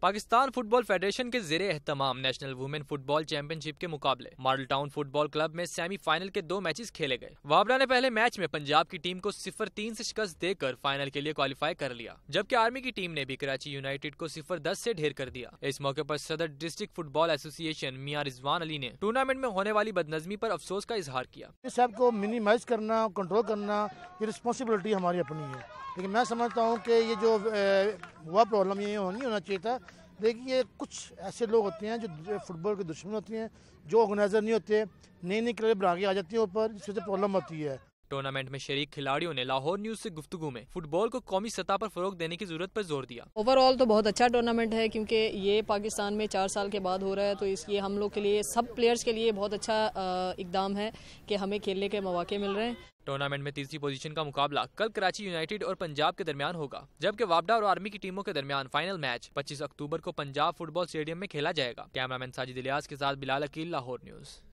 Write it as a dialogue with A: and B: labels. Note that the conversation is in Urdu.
A: پاکستان فٹ بال فیڈریشن کے زیر اہتمام national women football championship کے مقابلے model town football club میں سیمی فائنل کے 2 میچز کھیلے گئے۔ وابرا نے پہلے میچ میں پنجاب کی ٹیم کو 0-3 سے شکست دے کر فائنل کے لیے کوالیفائی کر لیا، جبکہ آرمی کی ٹیم نے بھی کراچی یونائیٹڈ کو 0-10 سے ڈھیر کر دیا۔ اس موقع پر صدر ڈسٹرکٹ فٹ بال ایسوسی ایشن میاں رضوان علی نے ٹورنامنٹ میں ہونے والی بدنظمی پر افسوس کا اظہار کیا۔
B: اس سب کو منیمائز کرنا، کنٹرول کرنا، یہ رسپانسبلٹی ہماری اپنی ہے، لیکن میں سمجھتا ہوں کہ یہ جو ہوا پرابلم یہ نہیں ہونا چاہیے تھا۔ دیکھیے کچھ ایسے لوگ ہوتے ہیں جو فٹ بال کے دشمن ہوتے ہیں، جو آرگنائزر نہیں ہوتے، نئی کلب آگے آ جاتی ہیں اوپر، اس وجہ سے پرابلم ہوتی ہے۔
A: ٹورنامنٹ میں شریک کھلاڑیوں نے لاہور نیوز سے گفتگو میں فٹ بال کو قومی سطح پر فروغ دینے کی ضرورت پر زور دیا۔
C: اوور آل تو بہت اچھا ٹورنامنٹ ہے، کیونکہ یہ پاکستان میں 4 سال کے بعد ہو رہا ہے، تو اس لیے ہم لوگ کے لیے، سب پلیئرز کے لیے بہت اچھا اقدام ہے کہ ہمیں کھیلنے کے مواقع مل رہے ہیں۔
A: ٹورنامنٹ میں تیسری پوزیشن کا مقابلہ کل کراچی یونائیٹڈ اور پنجاب کے درمیان ہوگا، جبکہ وابڈا اور آرمی کی ٹیموں کے درمیان فائنل میچ 25 اکتوبر کو پنجاب فٹ بال اسٹیڈیم میں کھیلا جائے گا۔ کیمرہ مین ساجد الیاس کے ساتھ بلال عقیل، لاہور نیوز۔